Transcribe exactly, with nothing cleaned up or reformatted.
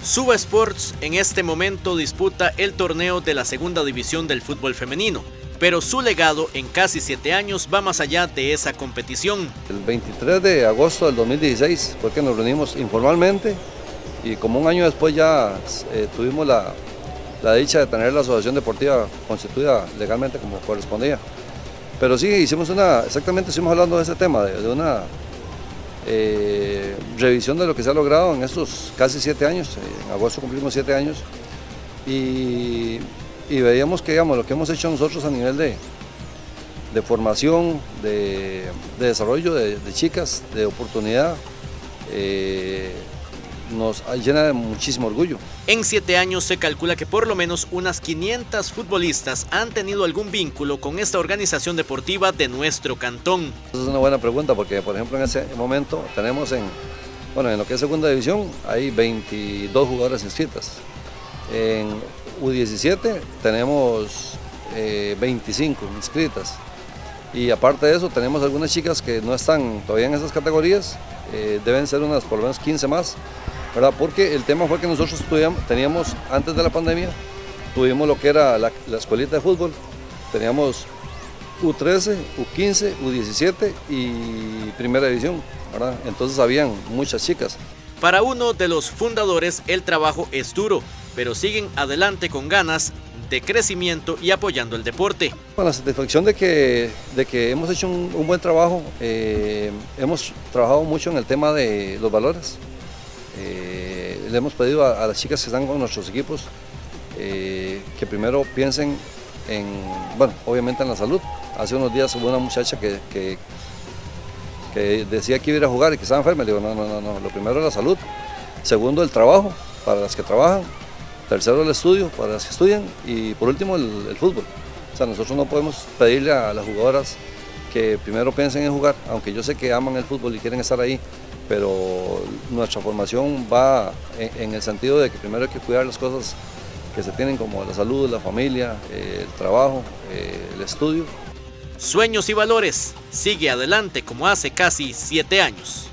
Suba Sports en este momento disputa el torneo de la segunda división del fútbol femenino, pero su legado en casi siete años va más allá de esa competición. El veintitrés de agosto del dos mil dieciséis fue que nos reunimos informalmente y como un año después ya eh, tuvimos la, la dicha de tener la asociación deportiva constituida legalmente como correspondía. Pero sí, hicimos una, exactamente estuvimos hablando de ese tema, de, de una eh, revisión de lo que se ha logrado en estos casi siete años. En agosto cumplimos siete años y, y veíamos que, digamos, lo que hemos hecho nosotros a nivel de, de formación, de, de desarrollo de, de chicas, de oportunidad, eh, nos llena de muchísimo orgullo. En siete años se calcula que por lo menos unas quinientas futbolistas han tenido algún vínculo con esta organización deportiva de nuestro cantón. Esa es una buena pregunta porque, por ejemplo, en ese momento tenemos en, bueno, en lo que es segunda división hay veintidós jugadoras inscritas. En U diecisiete tenemos eh, veinticinco inscritas. Y aparte de eso tenemos algunas chicas que no están todavía en esas categorías, eh, deben ser unas por lo menos quince más, ¿verdad? Porque el tema fue que nosotros teníamos, antes de la pandemia, tuvimos lo que era la, la escuelita de fútbol, teníamos U trece, U quince, U diecisiete y primera división, ¿verdad? Entonces habían muchas chicas. Para uno de los fundadores el trabajo es duro, pero siguen adelante con ganas de crecimiento y apoyando el deporte. Con la satisfacción de que, de que hemos hecho un, un buen trabajo, eh, hemos trabajado mucho en el tema de los valores. Eh, le hemos pedido a, a las chicas que están con nuestros equipos eh, que primero piensen en, bueno, obviamente en la salud. Hace unos días hubo una muchacha que, que, que decía que iba a ir a jugar y que estaba enferma. Le digo, no, no, no, no, lo primero es la salud. Segundo, el trabajo para las que trabajan. Tercero, el estudio para las que estudian y por último el, el fútbol. O sea, nosotros no podemos pedirle a las jugadoras que primero piensen en jugar, aunque yo sé que aman el fútbol y quieren estar ahí, pero nuestra formación va en, en el sentido de que primero hay que cuidar las cosas que se tienen como la salud, la familia, eh, el trabajo, eh, el estudio. Sueños y valores, sigue adelante como hace casi siete años.